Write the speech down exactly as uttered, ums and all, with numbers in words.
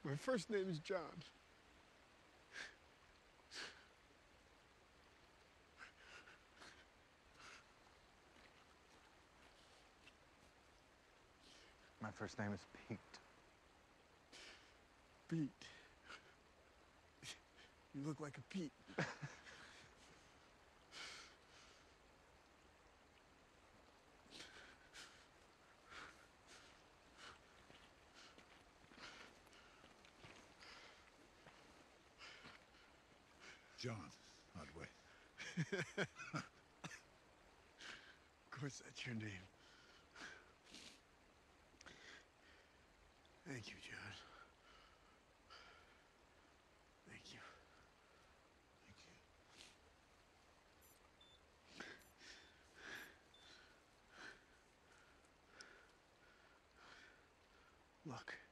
My first name is John. My first name is Pete. Pete. You look like a Pete. John Otway. Of course that's your name. Thank you, John. Thank you. Thank you. Look.